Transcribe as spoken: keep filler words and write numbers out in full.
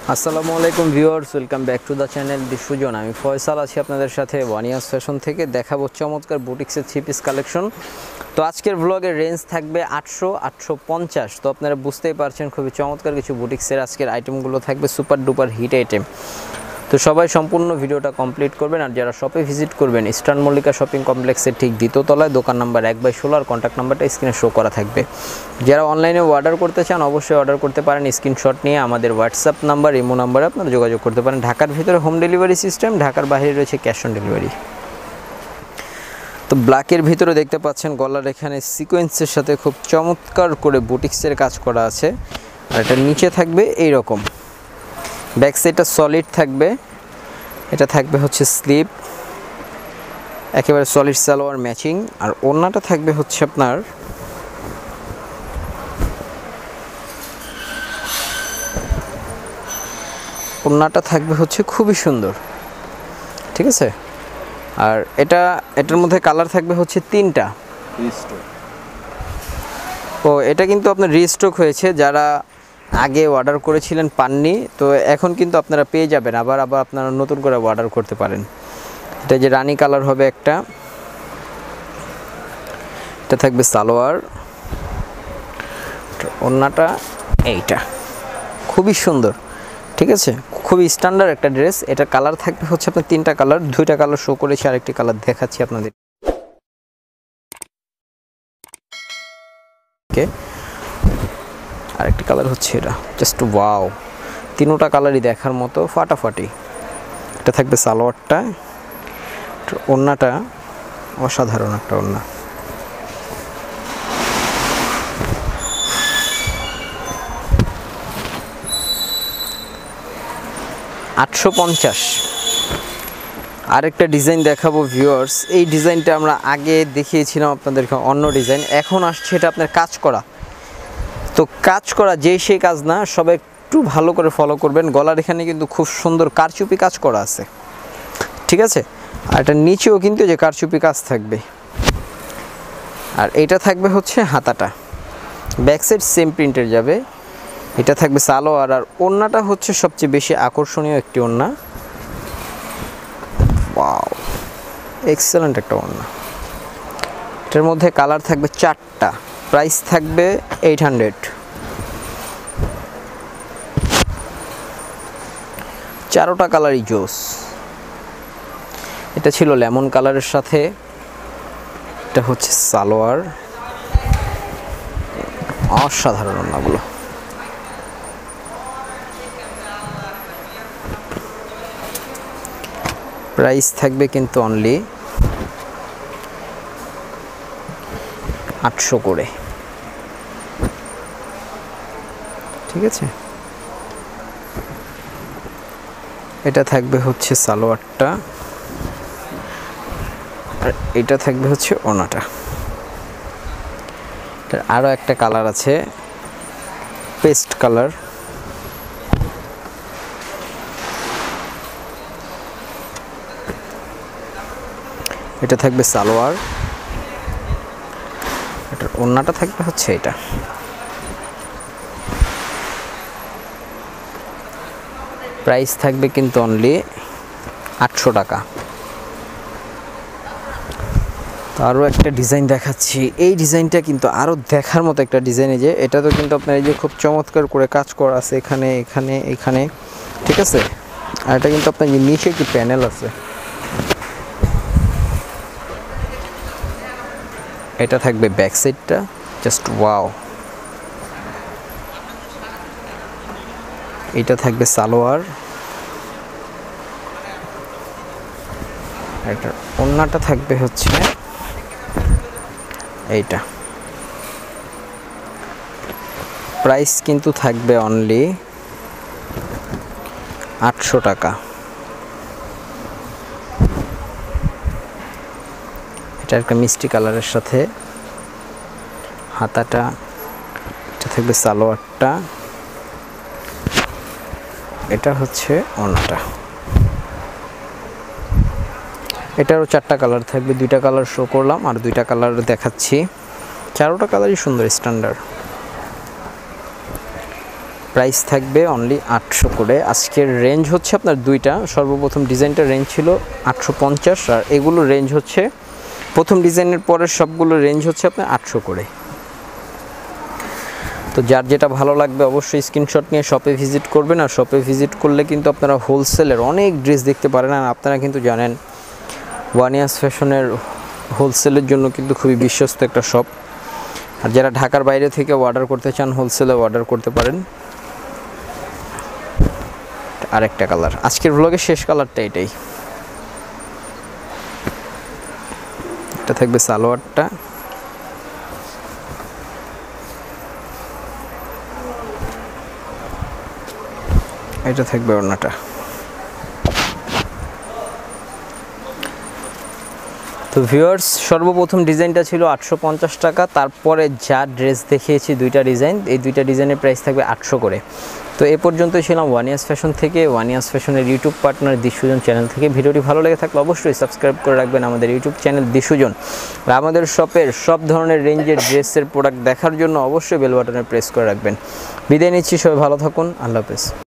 আসসালামু আলাইকুম viewers, welcome back to the channel Dishujon. আমি ফয়সাল আছি আপনাদের সাথে ওয়ানিয়াস ফ্যাশন থেকে। দেখাবো চমৎকার বুটিক্সের থ্রি পিস কালেকশন। তো আজকের ব্লগের রেঞ্জ থাকবে আটশো আটশো পঞ্চাশ। তো আপনারা বুঝতেই পারছেন খুবই চমৎকার কিছু বুটিক্সের আজকের আইটেমগুলো থাকবে, সুপার ডুপার হিট আইটেম। তো সবাই সম্পূর্ণ ভিডিওটা কমপ্লিট করবেন। আর যারা শপে ভিজিট করবেন, ইস্টার্ন মল্লিকা শপিং কমপ্লেক্সের ঠিক দ্বিতীয় তলায়, দোকান নাম্বার এক বাই ষোলো, আর কন্ট্যাক্ট নাম্বারটা স্ক্রিনে শো করা থাকবে। যারা অনলাইনে অর্ডার করতে চান অবশ্যই অর্ডার করতে পারেন। স্ক্রিনশট নিয়ে আমাদের হোয়াটসঅ্যাপ নাম্বার, ইমো নাম্বারে আপনারা যোগাযোগ করতে পারেন। ঢাকার ভিতরে হোম ডেলিভারি সিস্টেম, ঢাকার বাইরে রয়েছে ক্যাশ অন ডেলিভারি। তো ব্ল্যাকের ভিতরে দেখতে পাচ্ছেন গলার এখানে সিকোয়েন্সের সাথে খুব চমৎকার করে বুটিক্সের কাজ করা আছে। আর এটা নিচে থাকবে এই রকম, ব্যাক সাইডটা সলিড থাকবে। এটা থাকবে হচ্ছে স্লিপ, একেবারে সলিড সালোয়ার ম্যাচিং। আর ওড়নাটা থাকবে হচ্ছে আপনার ওড়নাটা থাকবে হচ্ছে খুবই সুন্দর, ঠিক আছে। আর এটা এটার মধ্যে কালার থাকবে হচ্ছে তিনটা। ও এটা কিন্তু আপনার রিস্টক হয়েছে, যারা আগে অর্ডার করেছিলেন পাননি, তো এখন কিন্তু আপনারা পেয়ে যাবেন। আবার আবার আপনারা নতুন করে অর্ডার করতে পারেন। এটা যে রানী কালার হবে একটা, এটা থাকবে সালোয়ার, ওড়নাটা এইটা খুবই সুন্দর, ঠিক আছে। খুবই স্ট্যান্ডার্ড একটা ড্রেস। এটা কালার থাকবে হচ্ছে আপনার তিনটা কালার, দুইটা কালার শো করেছি, আরেকটি কালার দেখাচ্ছি আপনাদের। ওকে, আরেকটি কালার হচ্ছে এটা, জাস্ট ওয়াও, তিনোটা কালারই দেখার মতো ফাটাফাটি। এটা থাকবে সালোয়ারটা, ওড়নাটা অসাধারণ একটা ওড়না। আটশো পঞ্চাশ। আরেকটা ডিজাইন দেখাবো ভিউয়ার্স। এই ডিজাইনটা আমরা আগে দেখিয়েছিলাম আপনাদেরকে, অন্য ডিজাইন। এখন আসছে এটা আপনার কাজ করা। তো কাজ করা যেই সেই কাজ না, সবাই একটু ভালো করে ফলো করবেন। গলার এখানে কিন্তু খুব সুন্দর কারচুপি কাজ করা আছে, ঠিক আছে। আর এটা নিচেও কিন্তু যে কারচুপি কাজ থাকবে। আর এটা থাকবে হচ্ছে হাতাটা, ব্যাক সাইড সেম প্রিন্টের যাবে। এটা থাকবে সালোয়ার। আর ওড়নাটা হচ্ছে সবচেয়ে বেশি আকর্ষণীয় একটি ওড়না। ওয়াও, এক্সেলেন্ট একটা ওড়না। এটার মধ্যে কালার থাকবে চারটা, প্রাইস থাকবে এইট হান্ড্রেড। চারোটা কালারই জোস। এটা ছিল লেমন কালারের সাথে, এটা হচ্ছে সালোয়ার। অসাধারণ ওড়নাগুলো। প্রাইস থাকবে কিন্তু অনলি আটশো করে, ঠিক আছে। এটা থাকবে হচ্ছে সালোয়ারটা, আর এটা থাকবে হচ্ছে ওড়নাটা। আরও একটা কালার আছে, পেস্ট কালার। এটা থাকবে সালোয়ার, এটার ওড়নাটা থাকবে হচ্ছে এটা। প্রাইস থাকবে কিন্তু অনলি আটশো টাকা। তো আরও একটা ডিজাইন দেখাচ্ছি। এই ডিজাইনটা কিন্তু আরও দেখার মতো একটা ডিজাইন। এই যে এটা তো কিন্তু আপনার এই যে খুব চমৎকার করে কাজ করা আছে এখানে, এখানে, এখানে, ঠিক আছে। আর এটা কিন্তু আপনার নিচে একটি প্যানেল আছে। এটা থাকবে ব্যাক সাইডটা, জাস্ট ওয়াও। এটা থাকবে সালোয়ার, এটা ওড়নাটা থাকবে হচ্ছে এইটা। প্রাইস কিন্তু থাকবে অনলি আটশো টাকা। এটা একটা মিষ্টি কালারের সাথে হাতাটা, এটা থাকবে সালোয়ারটা, এটা হচ্ছে ওড়নাটা। এটারও চারটা কালার থাকবে, দুইটা কালার শো করলাম আর দুইটা কালার দেখাচ্ছি। চারোটা কালারই সুন্দর, স্ট্যান্ডার্ড। প্রাইস থাকবে অনলি আটশো করে। আজকের রেঞ্জ হচ্ছে আপনার দুইটা, সর্বপ্রথম ডিজাইনটার রেঞ্জ ছিল আটশো পঞ্চাশ, আর এগুলো রেঞ্জ হচ্ছে প্রথম ডিজাইনের পরের সবগুলো রেঞ্জ হচ্ছে আপনার আটশো করে। তো যার যেটা ভালো লাগবে অবশ্যই স্ক্রিনশট নিয়ে শপে ভিজিট করবেন। আর শপে ভিজিট করলে কিন্তু আপনারা হোলসেলের অনেক ড্রেস দেখতে পারেন। আর আপনারা কিন্তু জানেন ওয়ানিয়াস ফ্যাশনের হোলসেলের জন্য কিন্তু খুবই বিশ্বস্ত একটা শপ। আর যারা ঢাকার বাইরে থেকে অর্ডার করতে চান হোলসেলে অর্ডার করতে পারেন। আরেকটা কালার, আজকের ব্লগের শেষ কালারটা এটাই। এটা থাকবে সালোয়ারটা, এটা থাকবে ওড়নাটা। তো ভিউয়ার্স, সর্বপ্রথম ডিজাইনটা ছিল আটশো পঞ্চাশ টাকা, তারপরে যা ড্রেস দেখিয়েছি দুইটা ডিজাইন, এই দুইটা ডিজাইনের প্রাইস থাকবে আটশো করে। তো এ পর্যন্তই ছিলাম ওয়ানিয়াস ফ্যাশন থেকে, ওয়ানিয়াস ফ্যাশনের ইউটিউব পার্টনার দিশুজন চ্যানেল থেকে। ভিডিওটি ভালো লেগে থাকলে অবশ্যই সাবস্ক্রাইব করে রাখবেন আমাদের ইউটিউব চ্যানেল দিশুজন। আর আমাদের শপের সব ধরনের রেঞ্জের ড্রেসের প্রোডাক্ট দেখার জন্য অবশ্যই বেল বাটনে প্রেস করে রাখবেন। বিদায় নিচ্ছি, সবাই ভালো থাকুন, আল্লাহ হাফেজ।